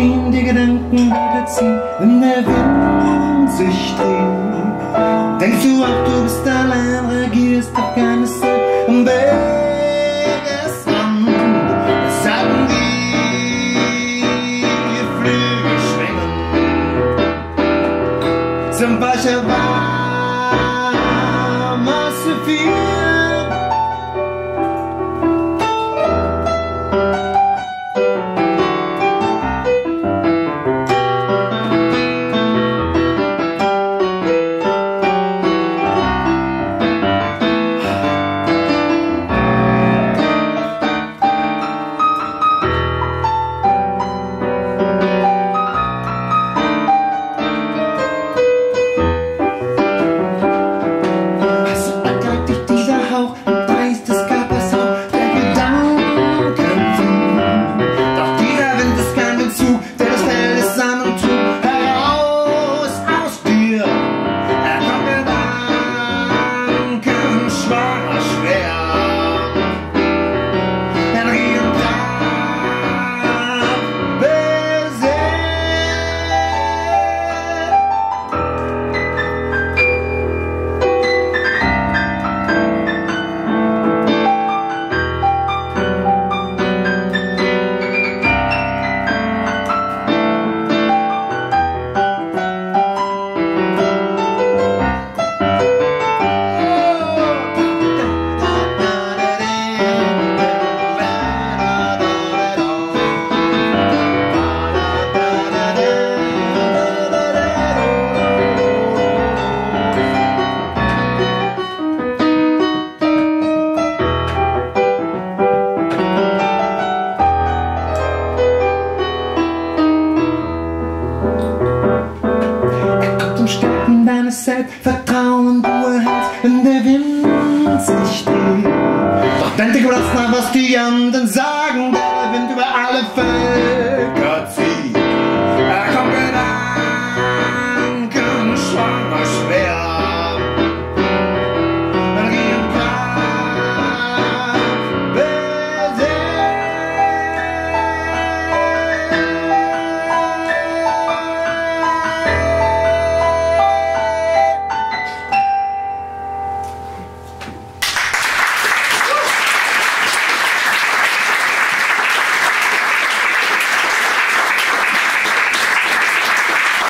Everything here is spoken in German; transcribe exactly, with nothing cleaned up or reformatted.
ihn die Gedanken wiederziehen, wenn der Wind sich dreht. Denkst du auch, du bist allein, reagierst auf keine Zeit am Wegesrand. Es sagen die Flügel schwingen zum Weicher warmer Sephir. Stärken deines Selbst, Vertrauen, du erhältst, wenn der Wind sich dreht. Doch denk dir kurz nach, was die anderen sagen, der Wind über alle fällt.